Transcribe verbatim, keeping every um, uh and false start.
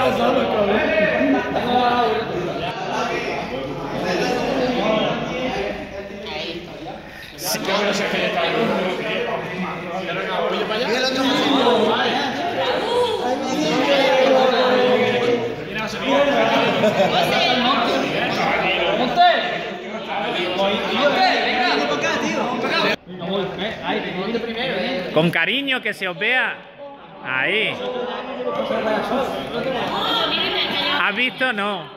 Con cariño, que se os vea. Ahí. ¿Has visto? No.